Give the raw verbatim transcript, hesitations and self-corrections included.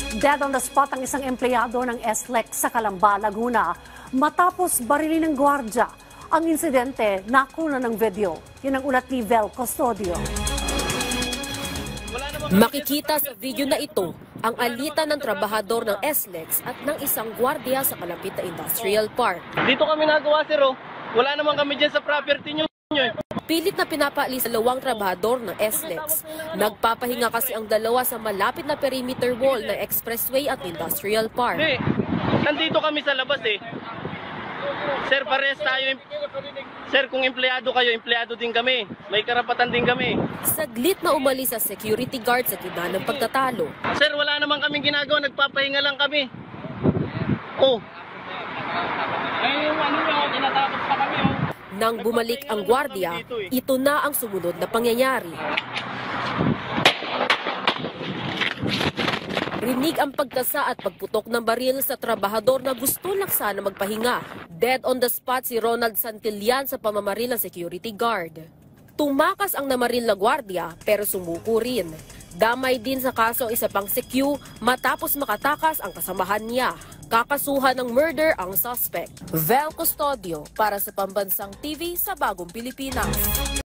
Dead on the spot ang isang empleyado ng S L E C sa Calamba, Laguna matapos barilin ng gwardya. Ang insidente nakuna ng video. Yan ang ulat ni Vel Custodio. Makikita sa video na ito ang alitan ng trabahador ng S L E C at ng isang gwardya sa kalapit na industrial park. Dito kami nagawa, sir. Oh. Wala naman kami dyan sa property nyo. Pilit na pinapaalis sa dalawang trabahador ng S L E C. Nagpapahinga kasi ang dalawa sa malapit na perimeter wall ng expressway at industrial park. Hindi. Nandito kami sa labas eh. Sir, pares tayo. Sir, kung empleyado kayo, empleyado din kami. May karapatan din kami. Saglit na umalis sa security guard sa gitna ng pagtatalo. Sir, wala naman kaming ginagawa. Nagpapahinga lang kami. Oh. Ay, yung ano nyo, tinatapos pa kami oh. Nang bumalik ang gwardya, ito na ang sumunod na pangyayari. Rinig ang pagkasa at pagputok ng baril sa trabahador na gusto lang sana magpahinga. Dead on the spot si Ronald Santillan sa pamamaril ng security guard. Tumakas ang namaril na gwardya pero sumuko rin. Damay din sa kaso ang isa pang secu matapos makatakas ang kasamahan niya. Kakasuhan ng murder ang suspect. Vel Custodio para sa Pambansang T V sa Bagong Pilipinas.